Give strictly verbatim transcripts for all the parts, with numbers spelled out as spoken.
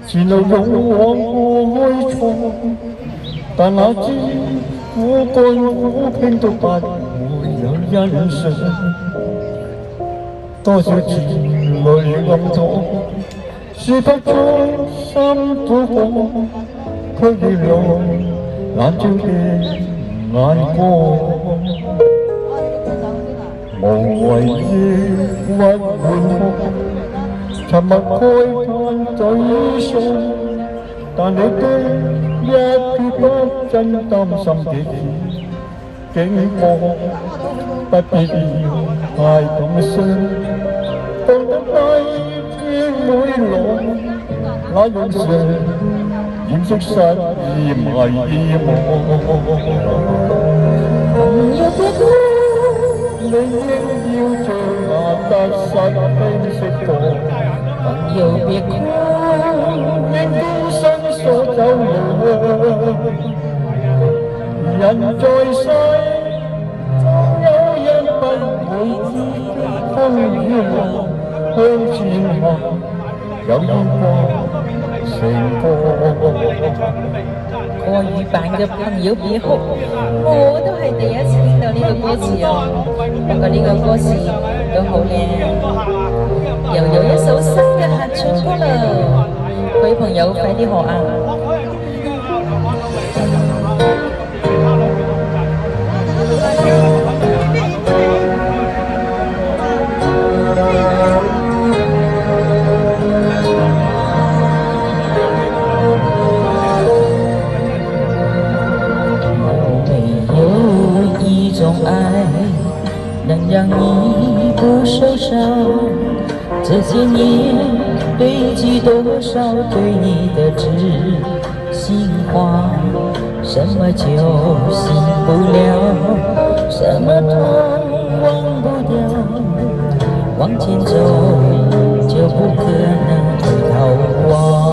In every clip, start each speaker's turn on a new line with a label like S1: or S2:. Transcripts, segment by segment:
S1: 前路勇往過去闖，但那知苦幹苦拼都不會有欣賞。多少次淚暗淌，說不出心苦況，卻原來眼睛的眼光。無謂抑鬱滿腔，沉默慨嘆沮喪，但你的一撇不真擔心的境況，不必要太感傷。當得低天每浪，那樣常掩飾失意迷惘。朋友別哭，你應要將那得失輕釋放。朋友別哭，應孤身所走路。人在世，總有一不會知的風雨浪。向前行，有煙光成個。
S2: 國語版嘅朋友別哭，我都係第一次聽到呢個歌詞啊！不過呢個歌詞都好靚，又有一首新嘅合唱歌啦，各位朋友快啲學啊！能让你不受伤，这些年累积多少对你的知心话？什么就醒不了，什么痛忘不掉，往前走就不可能逃亡。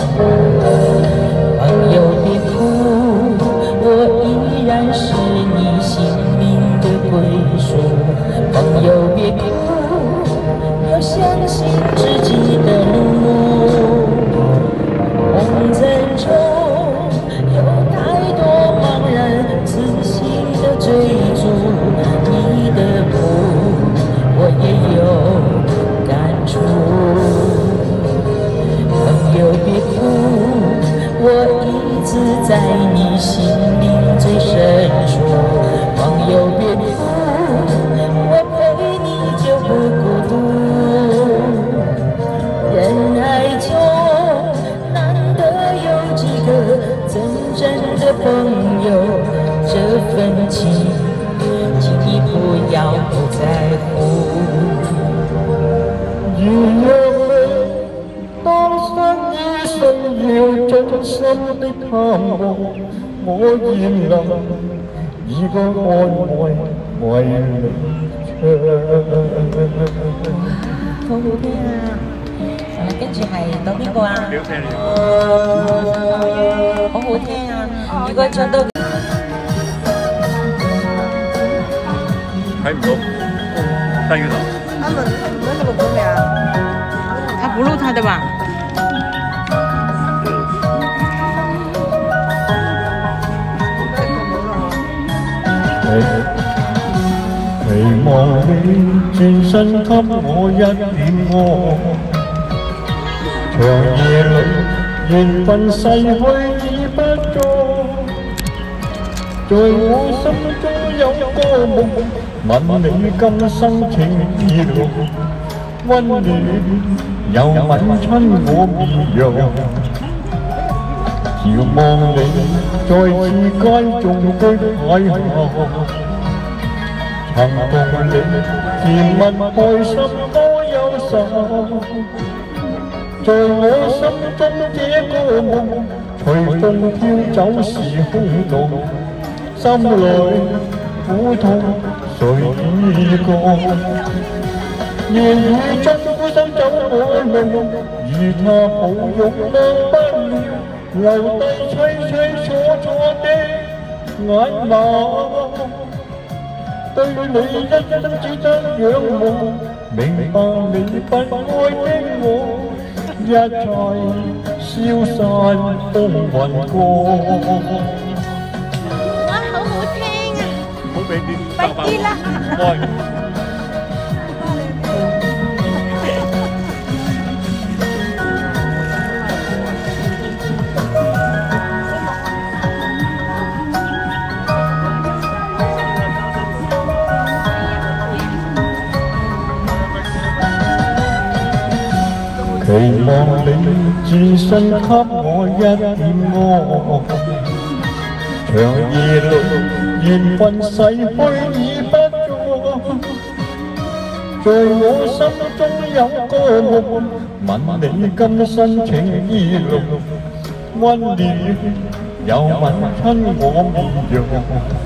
S2: 朋友别哭，我依然是你心灵的归属。朋友别哭，要相信自己的路。红尘中有太多茫然，痴心的追逐你的苦，我也有感触。朋友别哭，我一直在你心灵最深处。朋友别哭，我陪你就不孤独。人海中难得有几个真正的朋友，这份情，请你不要不在乎。
S1: 如若你當失意需要真心的探望，我願能以個安慰為你唱。
S2: 好好聽啊！誒，跟住係到邊個啊？好好聽啊！如果唱到
S3: 睇唔到，大魚頭。
S4: 他們你們怎麼不了？
S2: 他不錄他的吧？
S1: 期望你轉身給我一點愛，長夜裏緣分逝去已不再，在我心中有個夢，問你今生情意濃，溫暖又吻親我面容，遙望你再次間中的邂逅。曾共你甜蜜開心多憂愁，在我心中這個夢，隨風飄走時空洞，心裏苦痛誰已覺？言語中孤身走我路，如他抱擁忘不了，留低凄凄楚楚的眼眸。對你一生只得仰慕，明白你不愛的我，一切消散風雲過。
S4: 哇，好好聽啊！
S3: 好俾啲
S4: 快啲啦！
S3: 開。
S1: 期望你轉身給我一點愛，長夜裏緣分逝去已不再，在我心中有個夢，問你今生情意濃，溫暖又吻親我面容，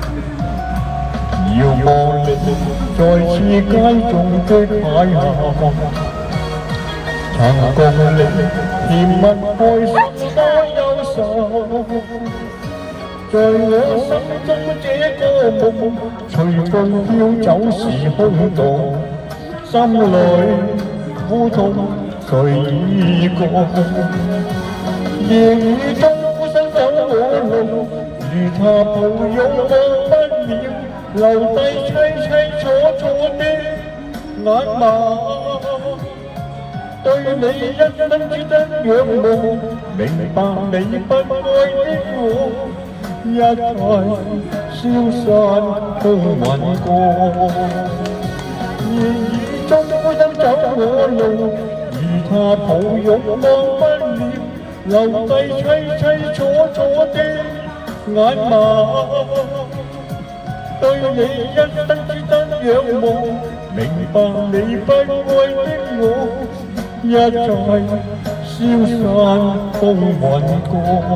S1: 遙望你在次街中的邂逅。曾共你甜蜜開心多憂愁，在我心中這個夢，隨風飄走時空洞，心裏苦痛誰已過？夜雨中孤身走我路，如他抱擁我不了，留低凄凄楚楚的眼眸。對你一生只得仰慕，明白你不愛的我，一切消散風雲過。夜雨中孤身走我路，如他抱擁我不了，留低凄凄楚楚的眼眸。對你一生只得仰慕，明白你不愛的我。一再消散風雲過。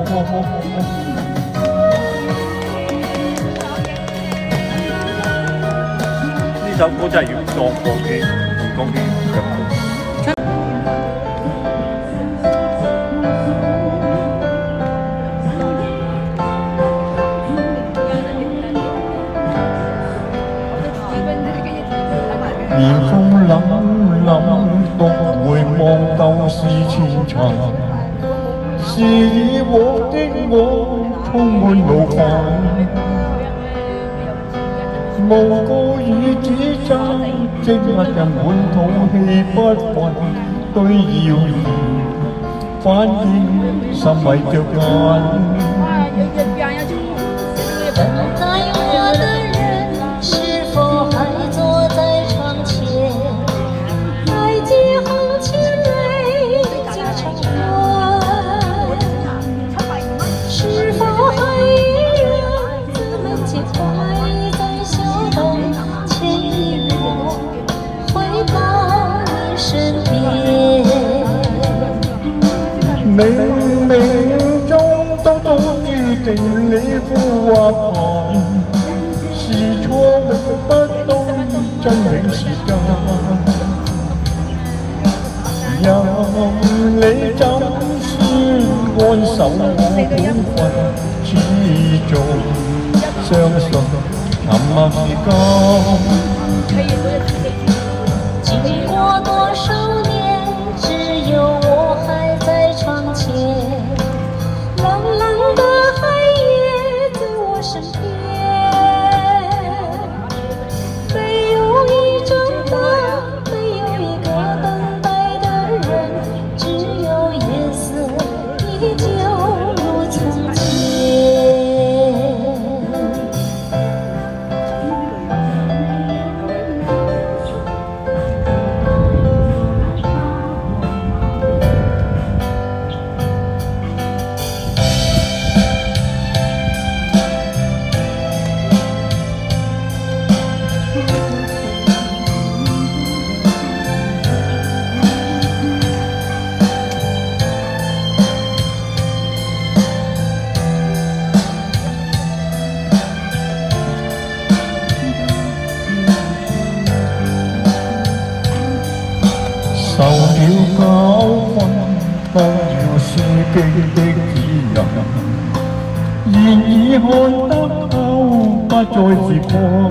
S3: 呢首歌真係要當鋼機，鋼機唱好。
S1: 年風冷冷獨回望舊事前塵，是以往的我充滿怒憤，無告與指責，積壓人滿肚氣不憤，對謠言反應心迷着眼。冥冥中都都預定你呼或排，是錯誤不懂真永時間，任你怎說安守我本分，始終相信沉默時間。經過多少年，只有我還在窗前，冷冷的海也在我身邊，沒有一盞燈，沒有一個等待的人，只有夜色依舊如從前。受了教訓，都要書經的指引，現已看得透，不再自困。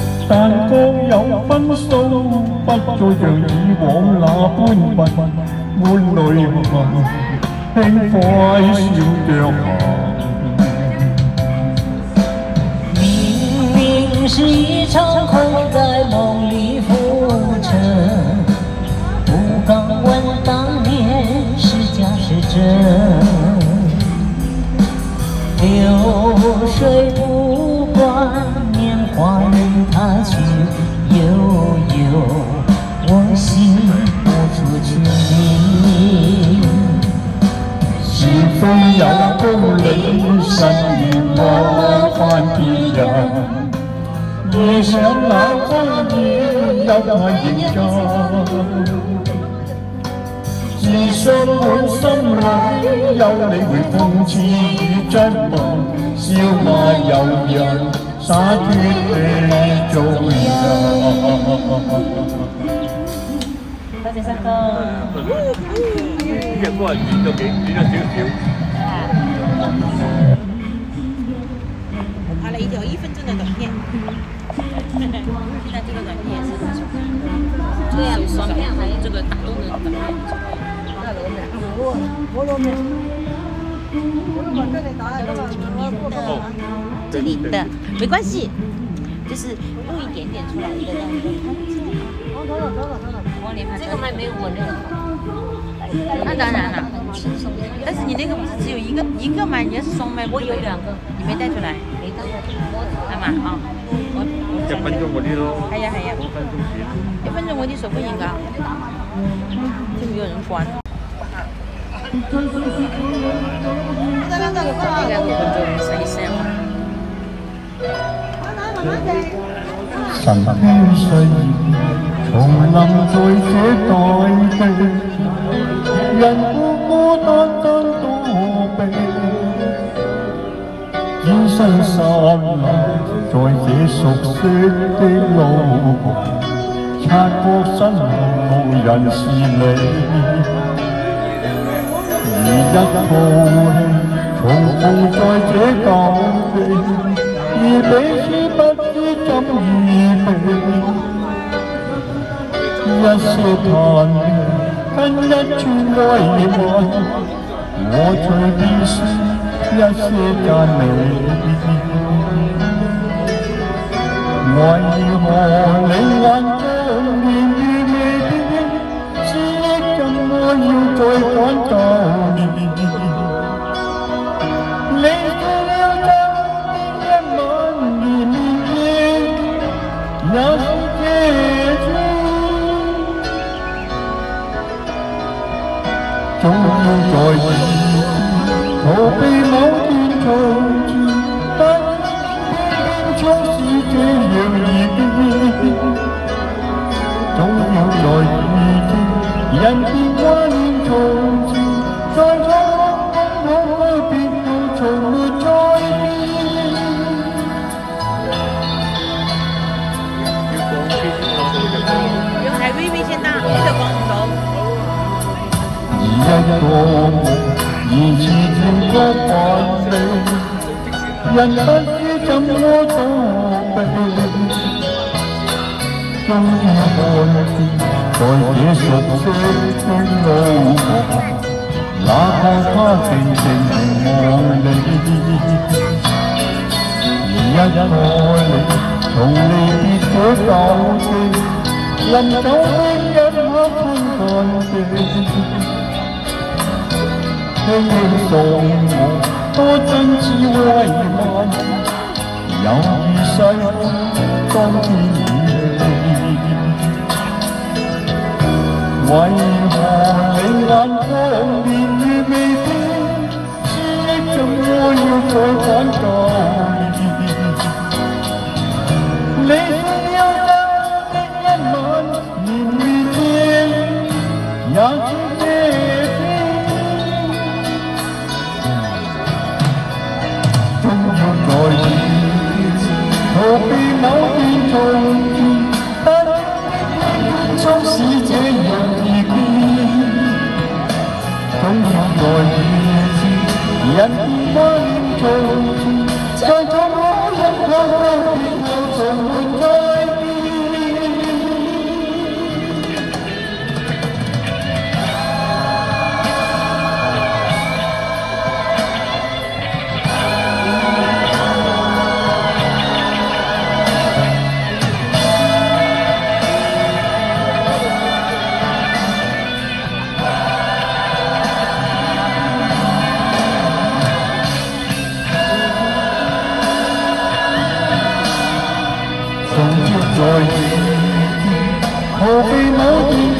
S1: 但各有分數，不再像以往那般笨。 滿淚痕，輕快笑着行。
S2: 明明是一場空，在夢裡浮沉。不敢問當年是假是真。流水不管年華任它去悠悠，我心不出去你。
S1: 是非有公理，誓言我翻天人。夜上冷風雨，有那認真。自信滿心裏，有你會諷刺與質問，笑罵由人，灑脱地做人。
S2: 多謝新哥。
S3: 呢隻歌係短咗幾短咗少少。
S4: 我拍了一条一分钟的短片。现在这个短片也是很爽。对呀，短片还有这个打动的短片。我我我这里的没关系，就是录一点点出来一个这样子。这个麦没有我那个好。那当然了，但是你那个不是只有一个一个麦，你是双麦，我有两个，你没带出来，没带出来，係嘛？哦，我
S3: 一分鐘嗰啲咯。
S4: 係啊係啊，一分鐘嗰啲受歡迎㗎，就沒有人關。應該五分鐘唔使聲啦。
S1: 神於歲月，重臨在這大地，人孤孤單單躲避，轉身散落在這熟悉的路旁，察覺身後無人是你。如一套戲，重逢在這舊地，而彼此不知怎預備。一些嘆氣，跟一串慰問，我隨便說一些讚美。為何你眼中年月未變，思憶怎麼要再趕舊年？你說了昨天一晚年年也是這天，總要在意逃避某段從前，但偏偏總是這樣易變，總要在意人變掛念從前，在錯誤中可別後從沒再變。
S4: 用係 V V 先得，呢度講唔到。
S1: 而一個夢，疑似斷過萬里，人不知怎麼躲避。終於看見，在這熟悉的路旁，哪怕他靜靜望你，而一個你從離別這舊地，臨走的一刻空閒地。輕輕送我，多真摯慰問，有意世當天遠去。為何你眼光年月未變，思憶怎麼要再趕舊年？你說了昨的一晚年月變，也似這天。終要在意逃避某段從前，但偏偏總是這樣易變。總要在意人變掛念從前，在錯誤一刻都別後從沒再變。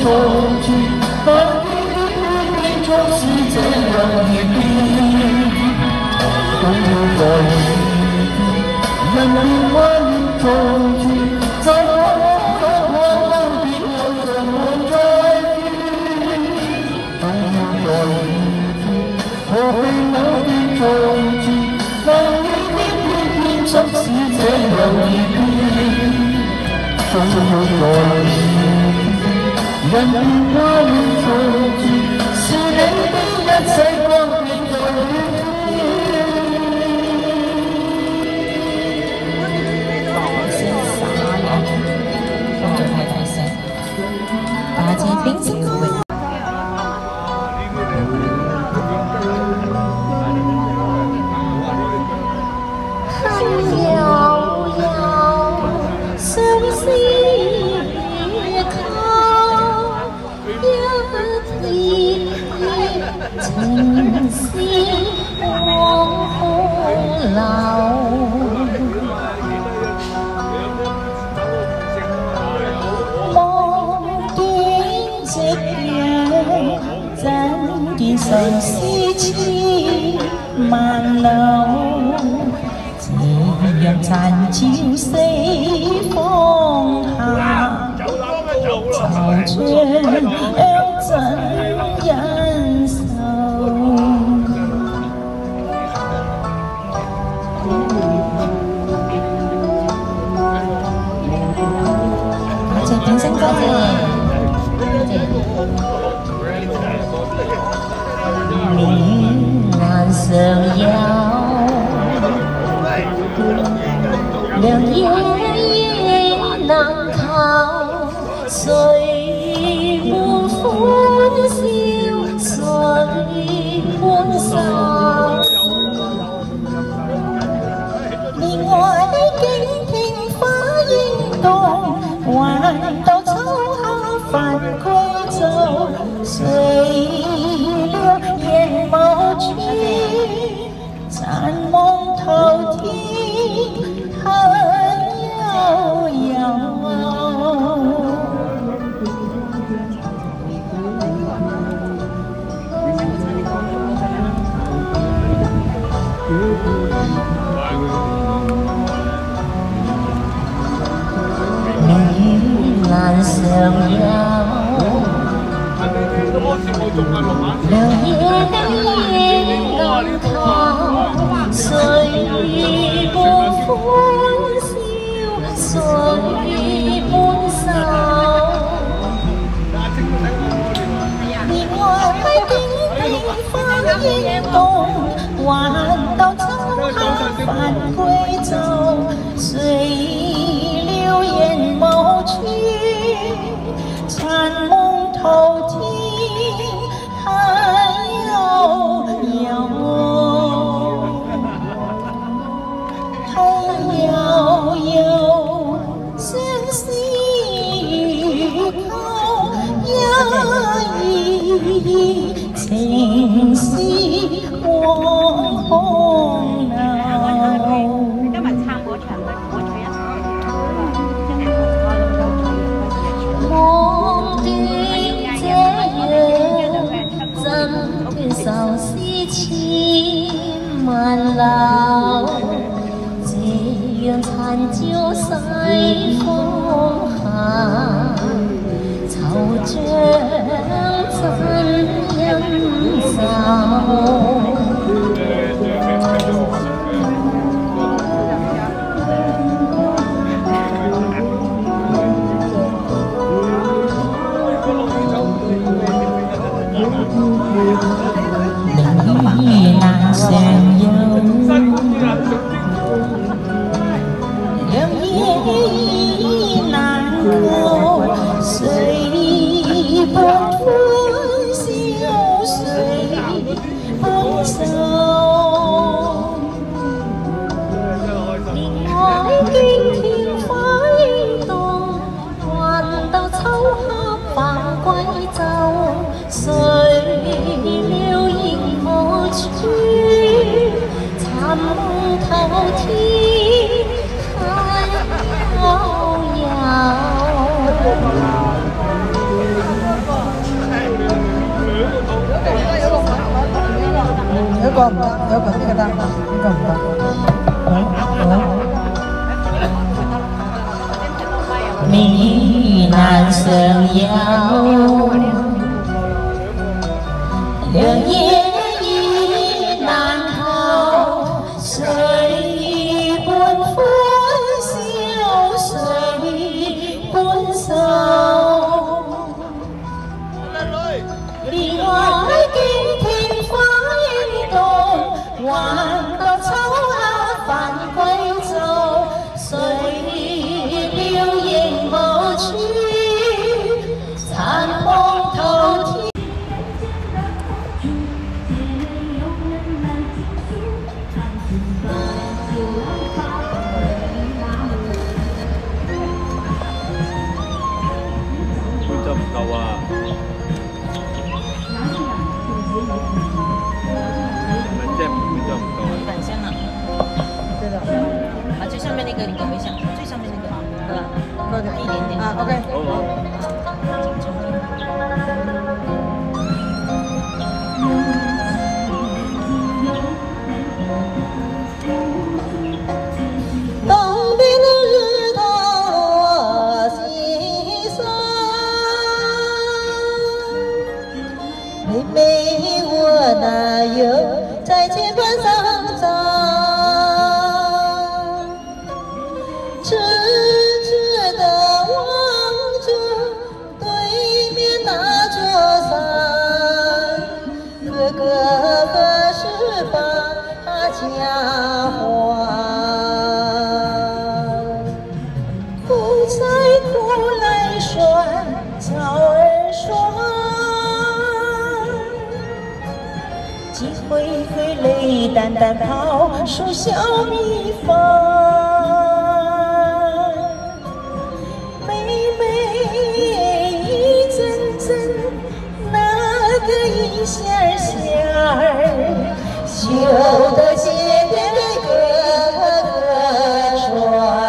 S1: 重聚，那一笔总是这样一笔，终有那一天，人命万里重聚，在我的黄昏的我怎么再遇？终有那一天，我会那的重聚，那一笔笔总是这样一笔。终有那一天，人命万里重聚，是你的一切光明在於
S2: 先灑落，動作太大聲，把支冰城嘅味。情絲往空流，望見夕陽，怎見愁思千萬縷，這樣殘照四方下，惆悵又怎忍受？評審多謝，多謝。你岸上有涼夜夜難求，誰滿歡笑，誰滿愁。連愛的敬亭花應動。還到秋夏繁歸奏，誰料眼眸處殘望頭天很悠悠。岸上有涼夜夜難求，誰滿歡笑，誰滿愁。連愛的櫻花應動，還到秋夏繁歸奏，誰料眼眸處殘夢頭天很悠悠，很悠悠，相思靠一意，情絲往空流。愁思千萬縷，這樣殘照世風下，惆悵怎忍受？你岸上有涼夜難求，誰伴歡笑，誰伴愁。
S5: 個唔得，有個呢個得，呢個唔得。
S2: 闽南生謠，良言已難逃，誰半歡笑，誰半愁？離愛驚天花應動，還個秋下返歸走，誰料應無處，殘夢透天。
S3: 會執唔夠啊！这样比较不高。
S4: 反向了。
S5: 对的。
S4: 把最上面那个你给回向，最上面那个，对吧？
S5: 高点
S4: 一点点。
S5: 啊 ，OK。
S2: 当兵的日头落西山，妹妹我哪有在键盘上站？痴痴地望着对面那座山，哥哥何时把家还？苦菜苦来酸，草儿酸，几回回泪淡淡泡，数小米饭。妹妹一阵阵，那个一线儿线儿，绣得姐姐个个穿。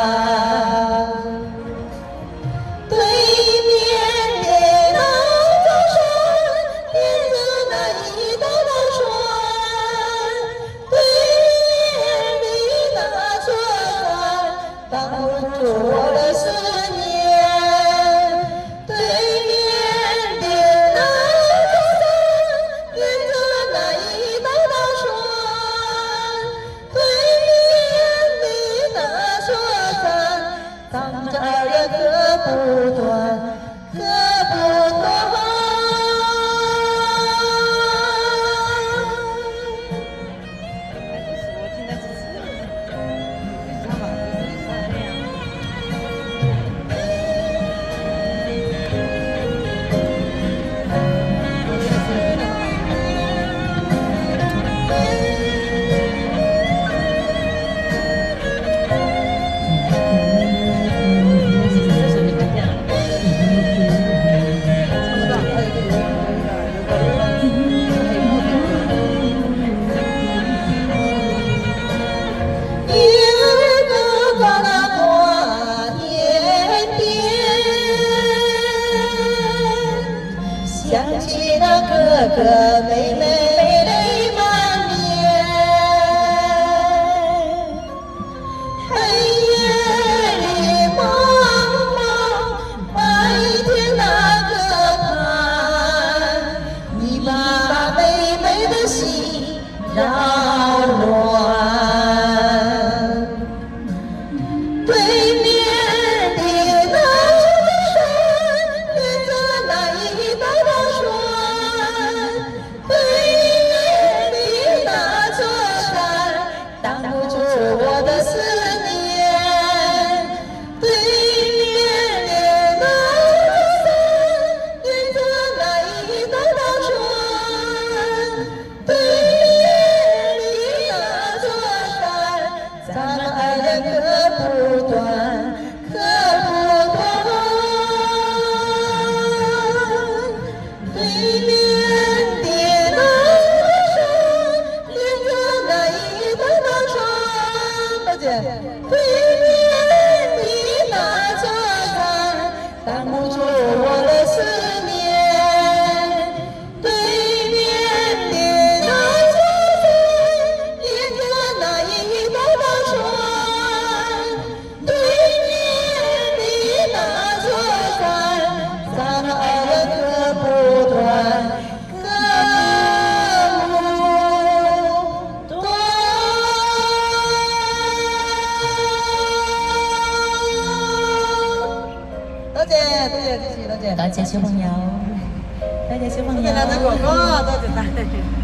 S2: 对面的那座山，连着那一道道船。对面的那座山，挡不住我的思念。对面的那座山，连着那一道道船。对面的那座山，挡着二人割不断，割不断。
S4: 我听的只是，知道吗？对呀。
S2: 想起那哥哥妹妹泪满面，黑夜里茫茫，白天那个看，你把妹妹的心扰乱。对面的那座山，连着那一道道船。对面的那座山，挡不住我的思念。对面的那座山，连着那一道道船。对面的那座山，咱们爱人割不断，割不断。对面的那座山，连着那一道道船。大姐，对面的那座山，挡不住我的思念。对面的那座
S5: 多謝多謝支持，多謝。
S2: 多謝小朋友，多謝小朋友。
S5: 多謝兩隻哥哥，多謝晒。